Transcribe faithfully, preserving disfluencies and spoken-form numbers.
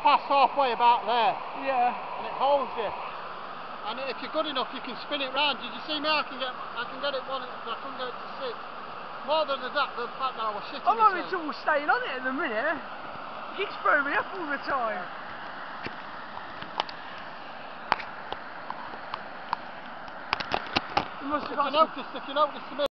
past halfway about there. Yeah. And it holds you. And if you're good enough, you can spin it round. Did you see me? I can get, I can get it one, but I couldn't get it to six. More than that, the fact that I was shitting I'm having myself. trouble staying on it at the minute. It keeps throwing me up all the time. You must have If got you some... notice, if you notice to me.